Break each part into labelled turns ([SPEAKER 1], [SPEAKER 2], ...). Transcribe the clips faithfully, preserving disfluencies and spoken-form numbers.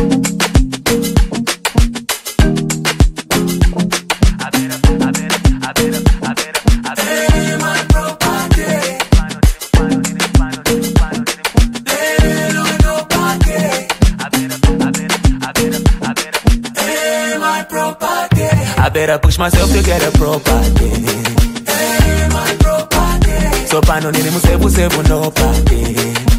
[SPEAKER 1] I better push myself to get a property. Hey, my property. So I don't need him to save no party.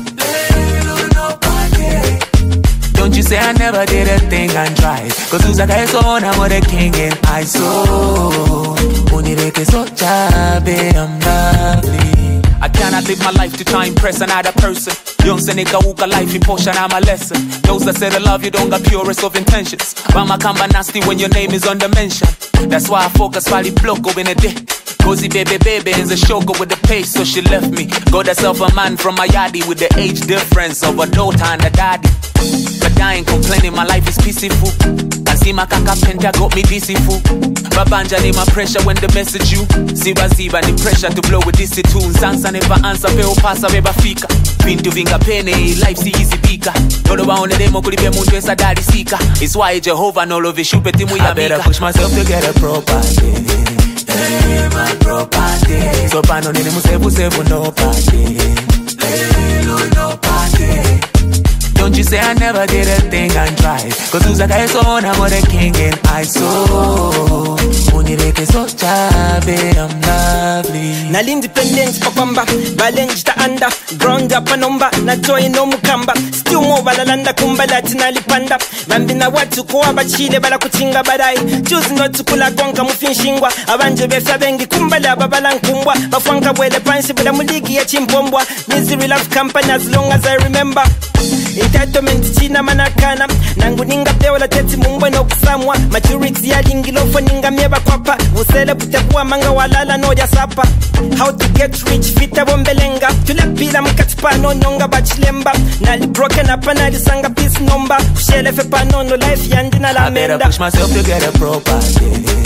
[SPEAKER 1] No party. Don't you say I never did a thing and tried. Cause who's like I saw I'm the king and I saw. Unireke so chabe, I'm lovely. I cannot live my life to try and impress another person. Young Seneca Wuka life in portion, I'm a lesson. Those that say they love you don't got purest of intentions. Mama kamba nasty when your name is under mention. That's why I focus while the block go in a day. Cozy baby baby is a shocker with the pace, so she left me. Got herself a man from my yardie with the age difference of a daughter and a daddy. But I ain't complaining, my life is peaceful. I see my kaka penta got me deceitful. Babanja need my pressure when the message you. Ziba ziba the pressure to blow with this tune. Sansa never answer, peo pasa beba fika. Vintu vinga pene, life si easy pika. Todo ba one demo kulibe mundu esa daddy sika. It's why Jehovah no love shupe timu ya mika. I better push myself to get a property. Hey, my property. So I don't need him to save no party. Hey, no party. Don't you say I never did a thing and tried. Cause who's like I saw I'm the king and I saw. Unireke so chabe, I'm lovely.
[SPEAKER 2] Nal independent papamba, balenji ta anda. Ground up a number, na toy no mukamba. Still more balalanda kumbala tinali panda. Bambina watu kuwa bachile bala kutinga badai. Choose not to kula konka mufinshingwa. Abanje befa bengi kumbala babala nkumbwa. Bafwanka wele pansi bada muligi ya chimpombwa. Misery love company as long as I remember. Entitlement china manakana. Nangu ninga peola teti mumbwe no kusamwa. Maturity ya lingilofo ninga mieba kwapa. Usele putakuwa manga walala no ya sapa. How to get rich fita bombelenga. Tulepila mkatipa no nonga bachilemba. Nali broken up and nali sanga peace number. Kushele fepa no no life yandina la menda.
[SPEAKER 1] I better push myself to get a property.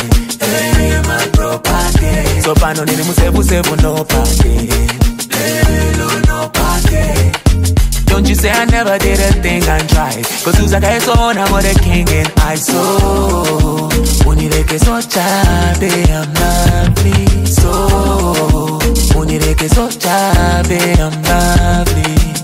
[SPEAKER 1] Hey, my property. So I don't need him to save no party. Hey, no party. Don't you say I never did a thing and tried. Cause who's like I saw I'm the king and I saw. Unireke so chabe, I'm lovely. So Unireke so chabe, I'm lovely.